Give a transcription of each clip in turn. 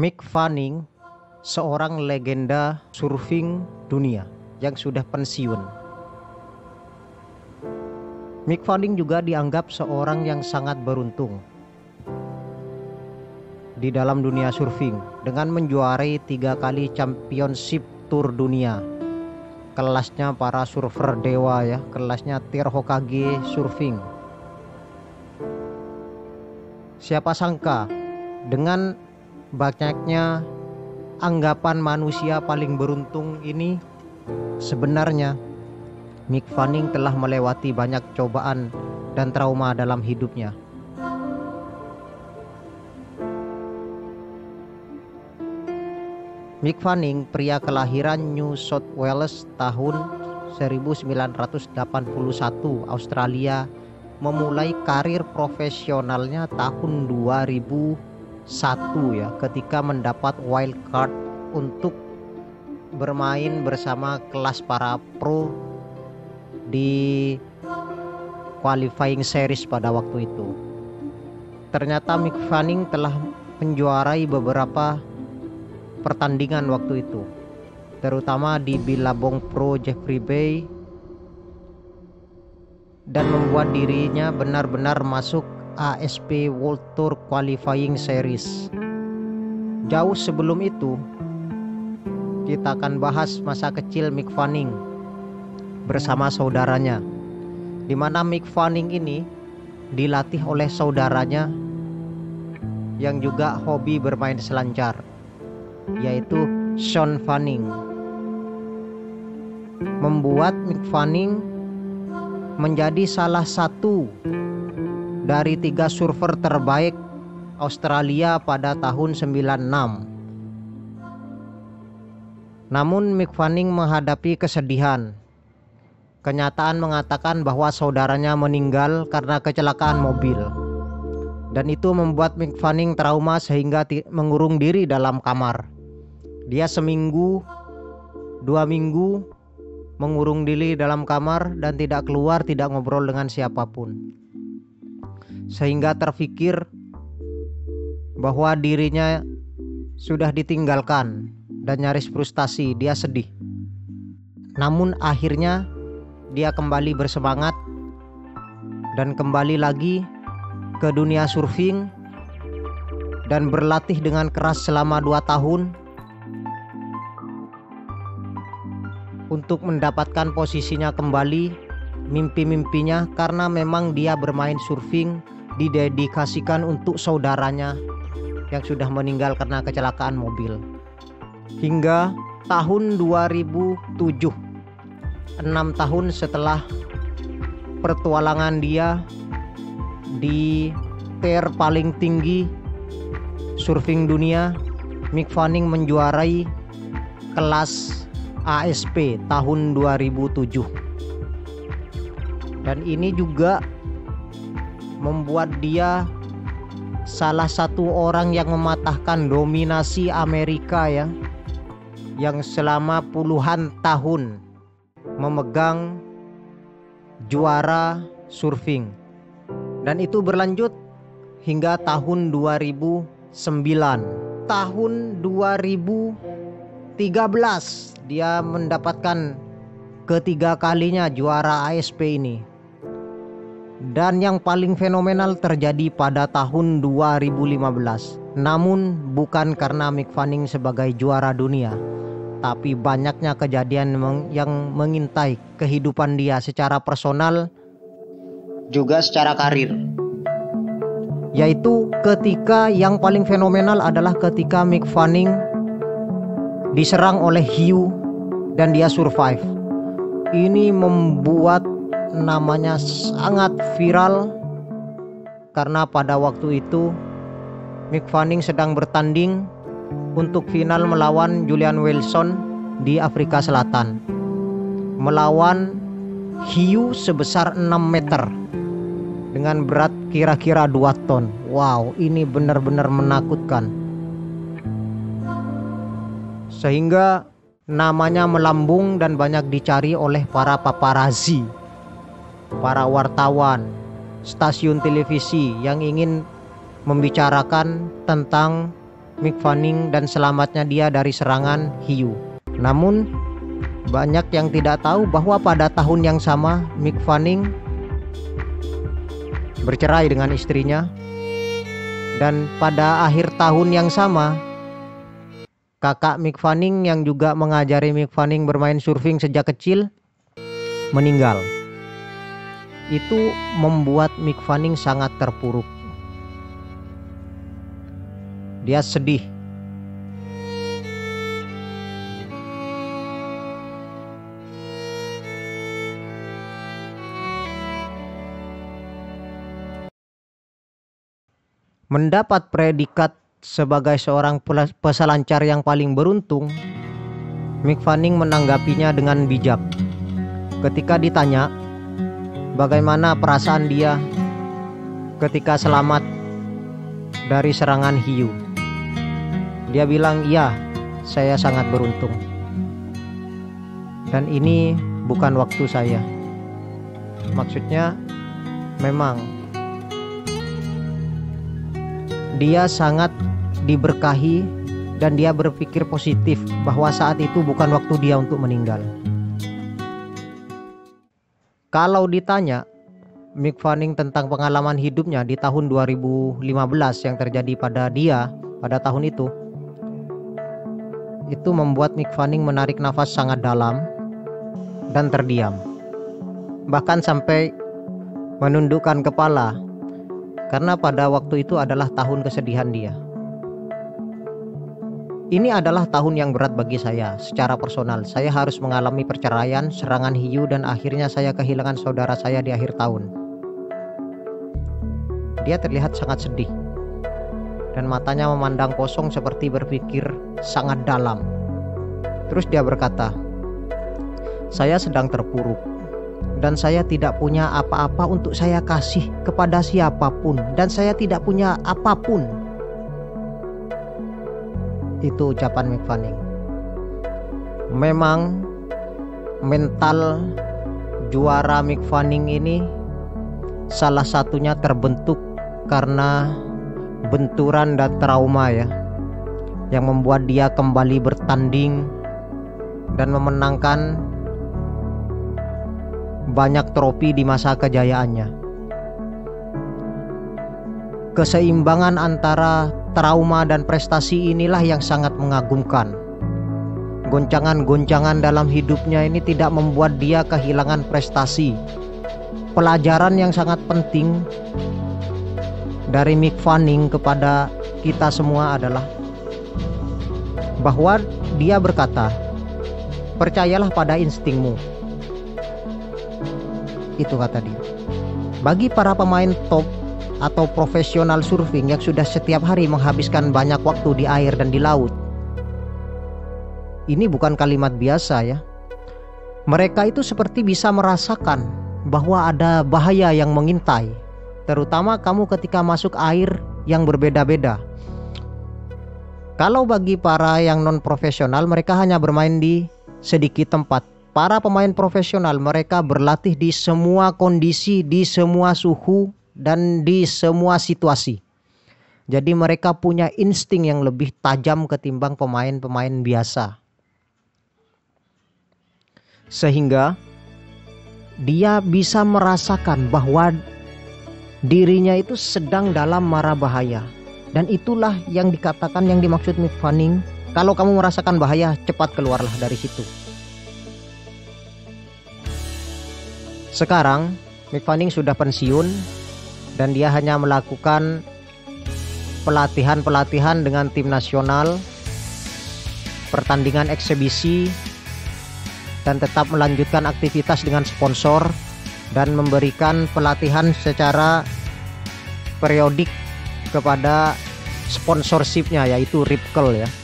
Mick Fanning, seorang legenda surfing dunia yang sudah pensiun. Mick Fanning juga dianggap seorang yang sangat beruntung di dalam dunia surfing dengan menjuarai 3 kali championship tour dunia. Kelasnya para surfer dewa ya, kelasnya Tier Hokage surfing. Siapa sangka dengan banyaknya anggapan manusia paling beruntung ini, sebenarnya Mick Fanning telah melewati banyak cobaan dan trauma dalam hidupnya. Mick Fanning, pria kelahiran New South Wales tahun 1981 Australia, memulai karir profesionalnya tahun 2001 ya, ketika mendapat wild card untuk bermain bersama kelas para pro di qualifying series pada waktu itu. Ternyata Mick Fanning telah menjuarai beberapa pertandingan waktu itu, terutama di Billabong Pro Jeffrey Bay, dan membuat dirinya benar-benar masuk ASP World Tour Qualifying Series. Jauh sebelum itu, kita akan bahas masa kecil Mick Fanning bersama saudaranya, di mana Mick Fanning ini dilatih oleh saudaranya yang juga hobi bermain selancar, yaitu Sean Fanning. Membuat Mick Fanning menjadi salah satu dari 3 surfer terbaik Australia pada tahun 96. Namun Mick Fanning menghadapi kesedihan. Kenyataan mengatakan bahwa saudaranya meninggal karena kecelakaan mobil. Dan itu membuat Mick Fanning trauma sehingga mengurung diri dalam kamar. Dia seminggu, 2 minggu mengurung diri dalam kamar dan tidak keluar, tidak ngobrol dengan siapapun. Sehingga terpikir bahwa dirinya sudah ditinggalkan dan nyaris frustasi, dia sedih. Namun akhirnya dia kembali bersemangat dan kembali lagi ke dunia surfing dan berlatih dengan keras selama 2 tahun untuk mendapatkan posisinya kembali, mimpi-mimpinya, karena memang dia bermain surfing didedikasikan untuk saudaranya yang sudah meninggal karena kecelakaan mobil. Hingga tahun 2007, 6 tahun setelah pertualangan dia di tier paling tinggi surfing dunia, Mick Fanning menjuarai kelas ASP tahun 2007. Dan ini juga membuat dia salah satu orang yang mematahkan dominasi Amerika ya, yang selama puluhan tahun memegang juara surfing. Dan itu berlanjut hingga tahun 2009. Tahun 2013 dia mendapatkan ketiga kalinya juara ASP ini. Dan yang paling fenomenal terjadi pada tahun 2015. Namun bukan karena Mick Fanning sebagai juara dunia, tapi banyaknya kejadian yang mengintai kehidupan dia secara personal juga secara karir. Yaitu ketika yang paling fenomenal adalah ketika Mick Fanning diserang oleh hiu dan dia survive. Ini membuat namanya sangat viral karena pada waktu itu Mick Fanning sedang bertanding untuk final melawan Julian Wilson di Afrika Selatan, melawan hiu sebesar 6 meter dengan berat kira-kira 2 ton. Wow, ini benar-benar menakutkan. Sehingga namanya melambung dan banyak dicari oleh para paparazzi, para wartawan, stasiun televisi yang ingin membicarakan tentang Mick Fanning dan selamatnya dia dari serangan hiu. Namun banyak yang tidak tahu bahwa pada tahun yang sama Mick Fanning bercerai dengan istrinya. Dan pada akhir tahun yang sama, kakak Mick Fanning yang juga mengajari Mick Fanning bermain surfing sejak kecil meninggal. Itu membuat Mick Fanning sangat terpuruk. Dia sedih. Mendapat predikat sebagai seorang peselancar yang paling beruntung, Mick Fanning menanggapinya dengan bijak. Ketika ditanya bagaimana perasaan dia ketika selamat dari serangan hiu, dia bilang, "Iya, saya sangat beruntung. Dan ini bukan waktu saya." Maksudnya memang dia sangat diberkahi dan dia berpikir positif bahwa saat itu bukan waktu dia untuk meninggal. Kalau ditanya Mick Fanning tentang pengalaman hidupnya di tahun 2015 yang terjadi pada dia pada tahun itu membuat Mick Fanning menarik nafas sangat dalam dan terdiam. Bahkan sampai menundukkan kepala, karena pada waktu itu adalah tahun kesedihan dia. Ini adalah tahun yang berat bagi saya secara personal. Saya harus mengalami perceraian, serangan hiu, dan akhirnya saya kehilangan saudara saya di akhir tahun. Dia terlihat sangat sedih dan matanya memandang kosong seperti berpikir sangat dalam. Terus dia berkata, "Saya sedang terpuruk dan saya tidak punya apa-apa untuk saya kasih kepada siapapun, dan saya tidak punya apapun." Itu ucapan Mick Fanning. Memang mental juara Mick Fanning ini salah satunya terbentuk karena benturan dan trauma ya, yang membuat dia kembali bertanding dan memenangkan banyak trofi di masa kejayaannya. Keseimbangan antara trauma dan prestasi inilah yang sangat mengagumkan. Goncangan-goncangan dalam hidupnya ini tidak membuat dia kehilangan prestasi. Pelajaran yang sangat penting dari Mick Fanning kepada kita semua adalah bahwa dia berkata, "Percayalah pada instingmu." Itu kata dia. Bagi para pemain top atau profesional surfing yang sudah setiap hari menghabiskan banyak waktu di air dan di laut, ini bukan kalimat biasa ya. Mereka itu seperti bisa merasakan bahwa ada bahaya yang mengintai, terutama kamu ketika masuk air yang berbeda-beda. Kalau bagi para yang non profesional, mereka hanya bermain di sedikit tempat. Para pemain profesional, mereka berlatih di semua kondisi, di semua suhu, dan di semua situasi. Jadi mereka punya insting yang lebih tajam ketimbang pemain-pemain biasa. Sehingga dia bisa merasakan bahwa dirinya itu sedang dalam mara bahaya. Dan itulah yang dikatakan, yang dimaksud Mick Fanning, kalau kamu merasakan bahaya, cepat keluarlah dari situ. Sekarang Mick Fanning sudah pensiun dan dia hanya melakukan pelatihan-pelatihan dengan tim nasional, pertandingan eksibisi, dan tetap melanjutkan aktivitas dengan sponsor dan memberikan pelatihan secara periodik kepada sponsorshipnya, yaitu Ripkel ya.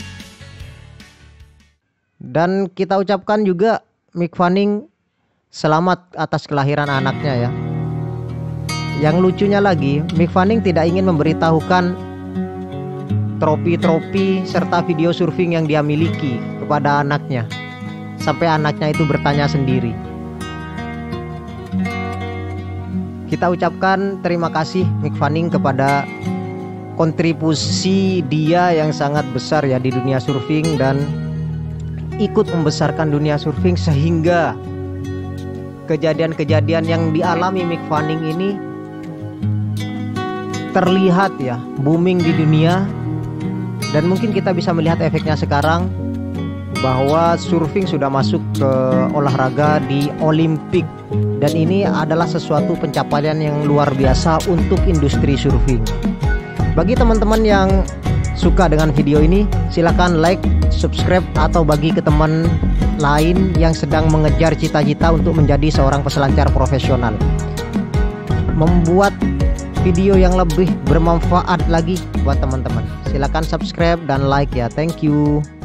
Dan kita ucapkan juga Mick Fanning selamat atas kelahiran anaknya ya. Yang lucunya lagi, Mick Fanning tidak ingin memberitahukan trofi-trofi serta video surfing yang dia miliki kepada anaknya, sampai anaknya itu bertanya sendiri. Kita ucapkan terima kasih Mick Fanning kepada kontribusi dia yang sangat besar ya di dunia surfing, dan ikut membesarkan dunia surfing sehingga kejadian-kejadian yang dialami Mick Fanning ini terlihat ya booming di dunia. Dan mungkin kita bisa melihat efeknya sekarang bahwa surfing sudah masuk ke olahraga di Olimpik, dan ini adalah sesuatu pencapaian yang luar biasa untuk industri surfing. Bagi teman-teman yang suka dengan video ini, silakan like, subscribe, atau bagi ke teman lain yang sedang mengejar cita-cita untuk menjadi seorang peselancar profesional. Membuat video yang lebih bermanfaat lagi buat teman-teman. Silakan subscribe dan like ya. Thank you.